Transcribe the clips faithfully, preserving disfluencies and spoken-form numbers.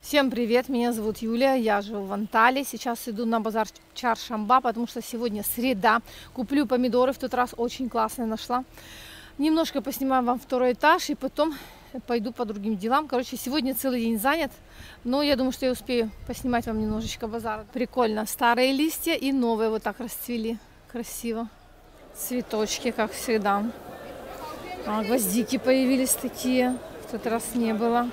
Всем привет, меня зовут Юлия, я живу в Анталии. Сейчас иду на базар Чаршамба, потому что сегодня среда. Куплю помидоры, в тот раз очень классные нашла. Немножко поснимаю вам второй этаж и потом пойду по другим делам. Короче, сегодня целый день занят, но я думаю, что я успею поснимать вам немножечко базара. Прикольно, старые листья и новые вот так расцвели. Красиво. Цветочки, как всегда. А, гвоздики появились такие, в тот раз не было.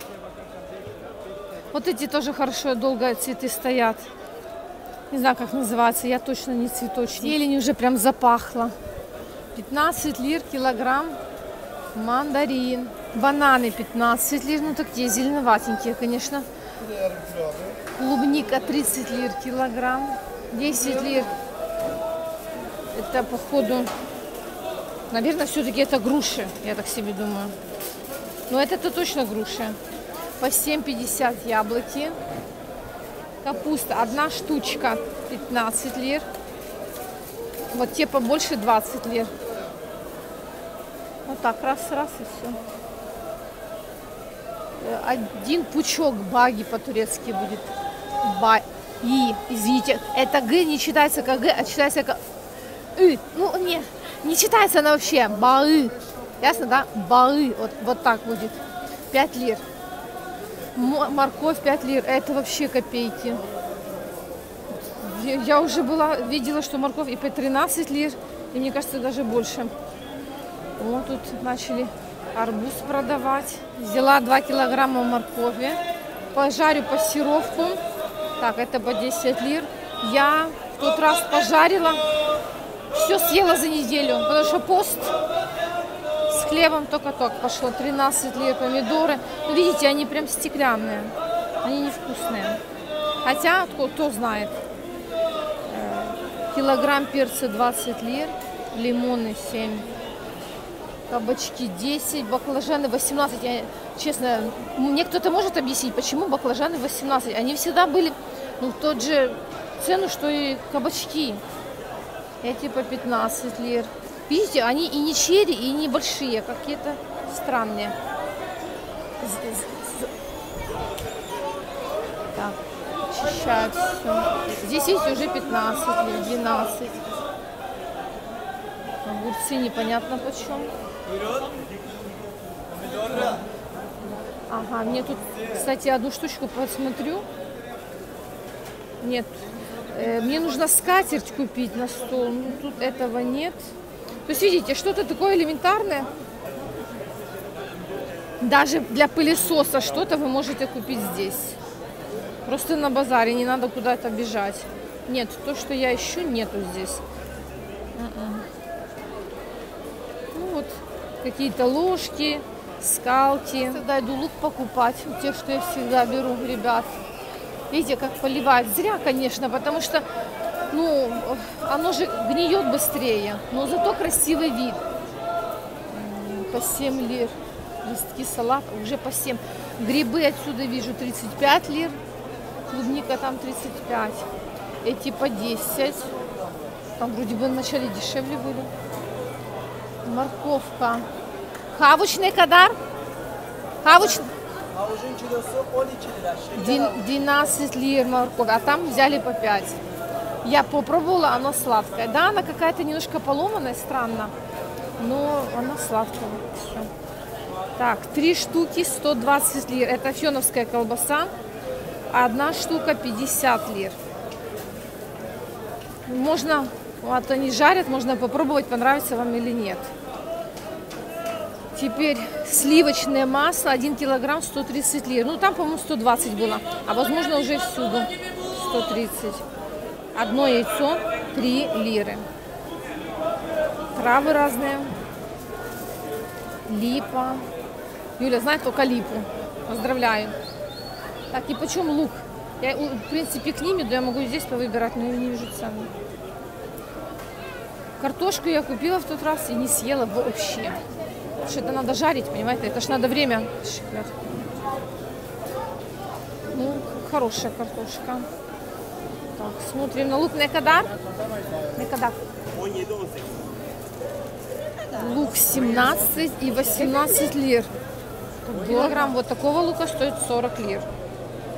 Вот эти тоже хорошо, долго цветы стоят. Не знаю, как называется, я точно не цветочник. Зелень уже прям запахла. пятнадцать лир килограмм мандарин. Бананы пятнадцать лир, ну такие зеленоватенькие, конечно. Клубника тридцать лир килограмм. десять лир. Это походу, наверное, все-таки это груши, я так себе думаю. Но это-то точно груши. По семь пятьдесят яблоки. Капуста одна штучка пятнадцать лир. Вот те побольше двадцать лир. Вот так, раз-раз и все. Один пучок баги по-турецки будет. Ба и, извините, это г не читается как г, а читается как ы. Ну, не, не читается она вообще. Баы. Ясно, да? Баы. Вот, вот так будет. пять лир. Морковь пять лир, это вообще копейки. Я уже была, видела, что морковь и по тринадцать лир, и мне кажется, даже больше. Вот тут начали арбуз продавать. Взяла два килограмма моркови, пожарю пассировку. Так, это по десять лир. Я в тот раз пожарила, все съела за неделю, потому что пост. С хлебом только-только пошло. тринадцать лир помидоры. Ну, видите, они прям стеклянные. Они невкусные. Хотя, кто, кто знает. Килограмм перца двадцать лир. Лимоны семь. Кабачки десять. Баклажаны восемнадцать. Я, честно, мне кто-то может объяснить, почему баклажаны восемнадцать? Они всегда были, ну, в тот же цену, что и кабачки. Эти по пятнадцать лир. Видите, они и не черри, и не большие, какие-то странные. Так, очищают все. Здесь есть уже пятнадцать или двенадцать. Огурцы непонятно почем. Ага, мне тут, кстати, одну штучку посмотрю. Нет, э, мне нужно скатерть купить на стол. Ну, тут этого нет. То есть, видите, что-то такое элементарное. Даже для пылесоса что-то вы можете купить здесь. Просто на базаре, не надо куда-то бежать. Нет, то, что я ищу, нету здесь. Ну вот, какие-то ложки, скалки. Всегда иду лук покупать, у тех, что я всегда беру, ребят. Видите, как поливать. Зря, конечно, потому что ну, оно же гниет быстрее, но зато красивый вид. По семь лир. Листки салата уже по семь. Грибы отсюда вижу тридцать пять лир. Клубника там тридцать пять. Эти по десять. Там вроде бы вначале дешевле были. Морковка. Хавучный кадар? Хавучный? двенадцать лир морковь. А там взяли по пять. Я попробовала, она сладкая. Да, она какая-то немножко поломанная, странно, но она сладкая. Все. Так, три штуки сто двадцать лир. Это феновская колбаса. Одна штука пятьдесят лир. Можно, вот они жарят, можно попробовать, понравится вам или нет. Теперь сливочное масло, один килограмм сто тридцать лир. Ну, там, по-моему, сто двадцать было, а возможно уже всюду сто тридцать. Одно яйцо три лиры. Травы разные. Липа. Юля знает только липу. Поздравляю. Так, и почем лук? Я, в принципе, к ним иду, я могу здесь повыбирать, но я не вижу цены. Картошку я купила в тот раз и не съела вообще. Потому что это надо жарить, понимаете? Это ж надо время. Ну, хорошая картошка. Так, смотрим на лук. Некадар? Некадар. Лук семнадцать и восемнадцать лир. Килограмм вот такого лука стоит сорок лир.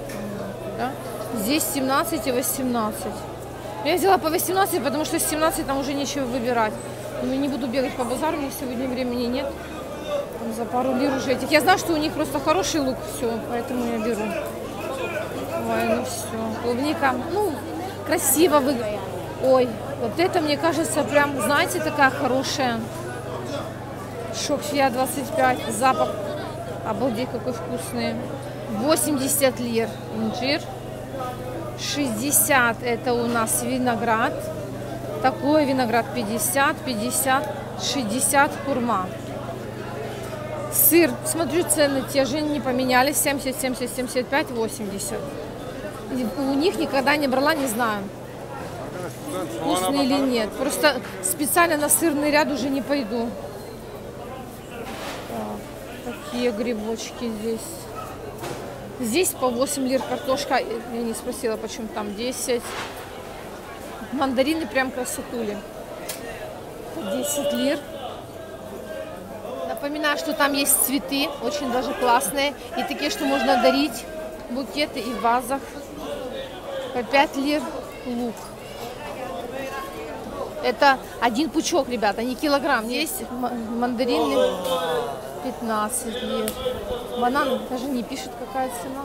Да? Здесь семнадцать и восемнадцать. Я взяла по восемнадцать, потому что с семнадцать там уже нечего выбирать. Но не буду бегать по базару, мне сегодня времени нет. Там за пару лир уже этих. Я знаю, что у них просто хороший лук, все, поэтому я беру. Ой, ну все. Клубника, ну, красиво выглядит. Ой, вот это, мне кажется, прям, знаете, такая хорошая. Шокфия двадцать пять, запах. Обалдеть, какой вкусный. восемьдесят лир инжир. шестьдесят это у нас виноград. Такой виноград пятьдесят, пятьдесят, шестьдесят хурма. Сыр, смотрю, цены те же не поменялись. семьдесят, семьдесят, семьдесят пять, восемьдесят. У них никогда не брала, не знаю, вкусный или нет. Просто специально на сырный ряд уже не пойду. Так, такие грибочки здесь. Здесь по восемь лир картошка. Я не спросила, почему там десять. Мандарины прям красотули. десять лир. Напоминаю, что там есть цветы, очень даже классные. И такие, что можно дарить. Букеты и в вазах. По пять лир лук. Это один пучок, ребята, не килограмм. Здесь мандарины пятнадцать лир. Банан даже не пишет, какая цена.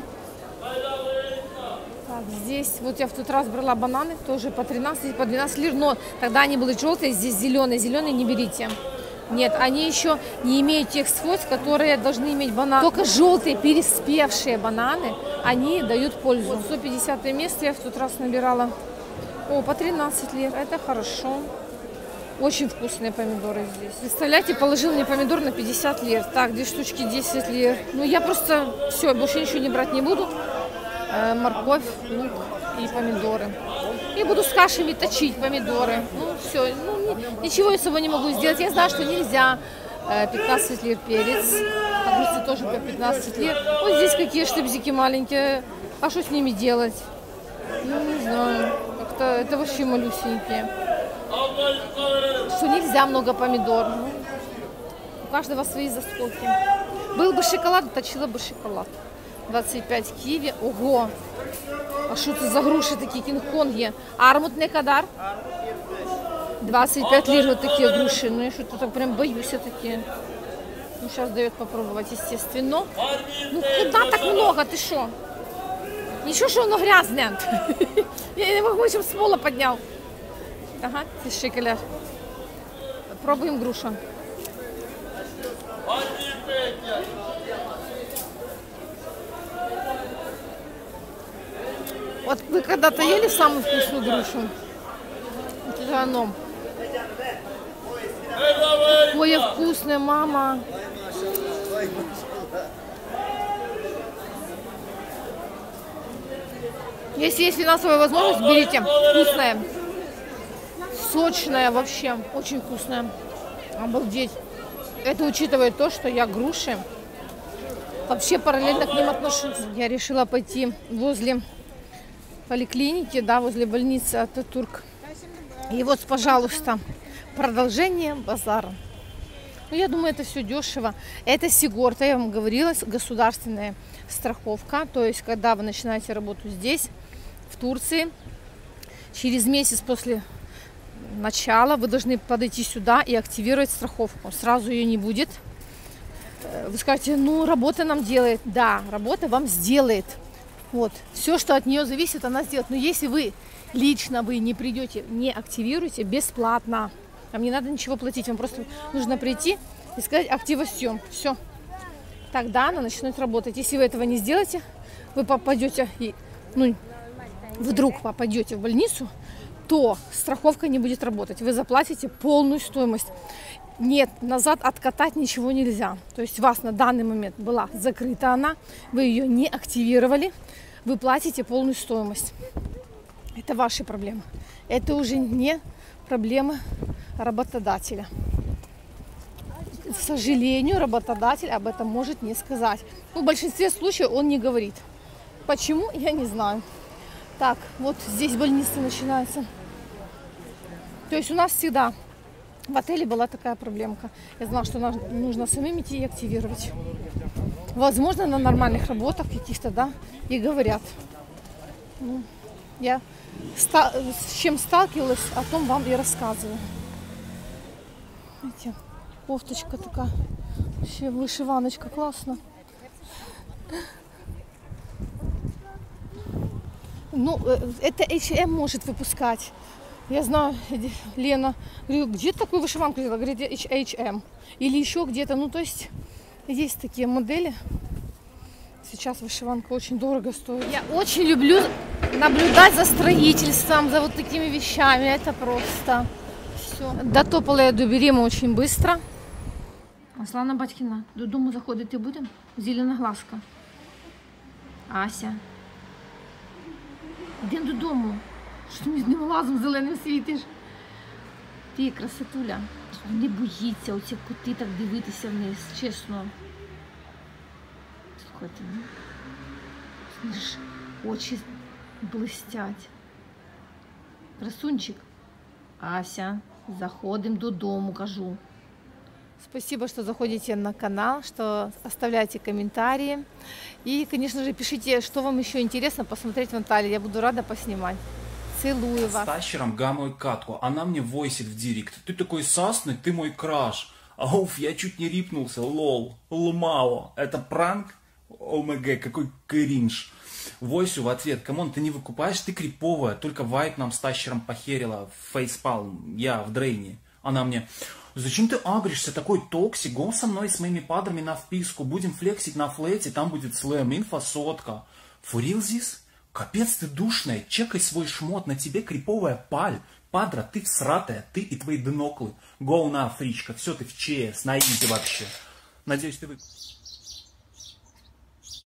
Так, здесь, вот я в тот раз брала бананы, тоже по тринадцать, по двенадцать лир, но тогда они были желтые, здесь зеленые. Зеленые не берите. Нет, они еще не имеют тех свойств, которые должны иметь бананы. Только желтые переспевшие бананы, они дают пользу. Вот сто пятидесятое место я в тот раз набирала. О, по тринадцать лир, это хорошо. Очень вкусные помидоры здесь. Представляете, положил мне помидор на пятьдесят лир. Так, две штучки десять лир. Ну, я просто, все, больше ничего не брать не буду. Э, морковь, лук и помидоры. И буду с кашами точить помидоры. Ну, все, ну, ни, ничего я с собой не могу сделать. Я знаю, что нельзя. Э, пятнадцать лир перец. Огурцы тоже по пятнадцать лир. Вот здесь какие штыбзики маленькие. А что с ними делать? Ну, не знаю. Как-то это вообще малюсенькие. Что нельзя много помидор. Ну, у каждого свои заскоки. Был бы шоколад, точила бы шоколад. двадцать пять киви. Ого! А что это за груши такие, кинг-конги? Армут не кадар? двадцать пять лир вот такие груши. Ну я что-то так прям боюсь такие. Ну сейчас дает попробовать, естественно. Ну куда так много? Ты что? Ничего, что оно грязное. Я не могу, чтобы с пола поднял. Ага, здесь шекеля. Пробуем грушу. Вот вы когда-то ели самую вкусную грушу? Вот это оно. Ой, вкусная, мама. Если есть финансовая возможность, берите. Вкусная. Сочная вообще. Очень вкусная. Обалдеть. Это учитывая то, что я груши вообще параллельно к ним отношусь. Я решила пойти возле поликлиники, да, возле больницы Ататурк. И вот, пожалуйста, продолжение базара. Ну, я думаю, это все дешево. Это Сигорта, я вам говорила, государственная страховка. То есть, когда вы начинаете работу здесь, в Турции, через месяц после начала вы должны подойти сюда и активировать страховку. Сразу ее не будет. Вы скажете, ну, работа нам делает. Да, работа вам сделает. Вот. Все, что от нее зависит, она сделает. Но если вы лично вы не придете, не активируете, бесплатно. Вам не надо ничего платить. Вам просто нужно прийти и сказать активацию. Все. Тогда она начнет работать. Если вы этого не сделаете, вы попадете, ну, вдруг попадете в больницу, то страховка не будет работать. Вы заплатите полную стоимость. Нет, назад откатать ничего нельзя. То есть у вас на данный момент была закрыта она, вы ее не активировали, вы платите полную стоимость. Это ваши проблемы. Это уже не проблема работодателя. К сожалению, работодатель об этом может не сказать. Ну, в большинстве случаев он не говорит. Почему, я не знаю. Так, вот здесь больница начинается. То есть у нас всегда в отеле была такая проблемка. Я знала, что нужно самим идти и активировать. Возможно, на нормальных работах каких-то, да, и говорят. Ну, я ста с чем сталкивалась, о том вам и рассказываю. Видите, кофточка такая, вообще вышиваночка, классно. Ну, это эйч энд эм может выпускать. Я знаю, Лена, говорю, где такую вышиванку взяла? Говорит, эйч энд эм. Или еще где-то. Ну, то есть, есть такие модели. Сейчас вышиванка очень дорого стоит. Я очень люблю наблюдать за строительством, за вот такими вещами. Это просто все. Дотопала я до Берема очень быстро. Слана Батькіна, додому заходити будемо? Зеленоглазка. Ася. Йдемо додому. Що ти мені з ним глазом зеленим світиш? Ти, красотуля, не боїться оці коти так дивитися вниз, чесно. Слухайте, ну, ж очі блистять. Красунчик. Ася, заходимо додому, кажу. Спасибо, что заходите на канал, что оставляете комментарии. И, конечно же, пишите, что вам еще интересно посмотреть в Анталии. Я буду рада поснимать. Целую вас. С Тащером гамой катку. Она мне войсит в директ. Ты такой сасный, ты мой краш. Ауф, я чуть не рипнулся. Лол. Лмао. Это пранк? ОМГ, какой кринж. Войсю в ответ. Камон, ты не выкупаешь, ты криповая. Только вайп нам с Тащером похерила. Фейспалм. Я в дрейне. Она мне... Зачем ты агришься, такой токсик? Го со мной с моими падрами на вписку. Будем флексить на флете, там будет слэм, инфосотка. For real this? Капец ты душная, чекай свой шмот, на тебе криповая паль. Падра, ты всратая, ты и твои дноклы. Гоу на, фричка, все ты в ЧС, на изи вообще. Надеюсь, ты вы...